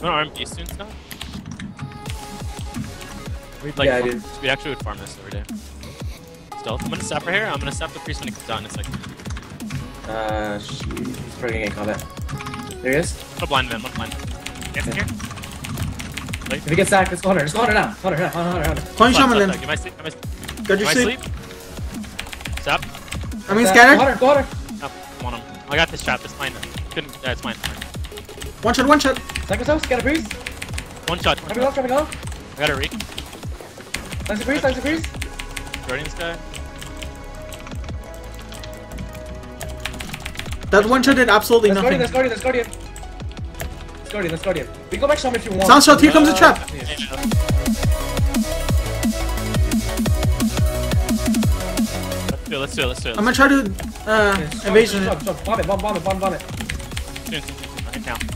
wanna RMG soon, Scott? We'd like, Yeah, I do. we actually would farm this every day. Stealth. I'm gonna stop right here. I'm gonna stop the priest when he comes down in a second. Shoot. He's probably gonna get combat. There he is. I'm blind him. I'm blind him. Dance in here. Wait. If he gets sacked, let's go Hunter. Let's go Hunter now. Hunter. Calling shaman then. Give my sleep. Got your my sleep. Stop. I mean Go scatter. Hunter. Go Hunter. Oh, I want him. I got this trap. It's mine. Couldn't. It's mine. One shot, one shot. Sack himself. Get a priest. One shot. Trapping off. I got a reek. Thanks a priest. Guarding this guy. That one shot did absolutely nothing. Let's guardian. We go back some if you want. Sound shot, here comes the trap. Let's do it. I'm gonna try to evasion it. Bomb it. Soon. Right now.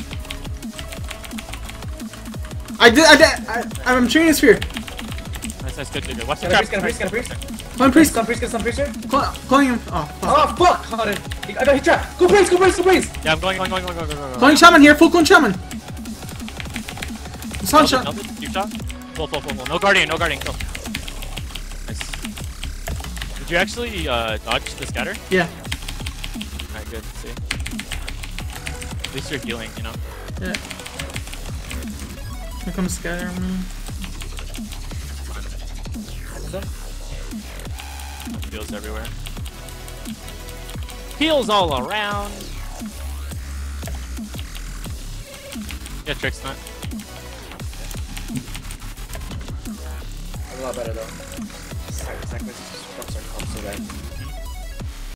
I'm shooting a sphere. Nice, good. Watch the Get trap. a priest. One priest. Some priest here. Calling him. Oh, fuck. Oh fuck! Hunter. I got hit trap. Go priest. Yeah, I'm going. Calling shaman here. Full clone shaman. Sound shot. Deep shot. Full. No guardian. Go. Nice. Did you actually dodge the scatter? Yeah. Alright, good. Let's see. At least you're healing, you know? Yeah. Here comes scatter. Heals everywhere. Heals all around. Yeah, Trick's not. A lot better though. Sacrifice so bad.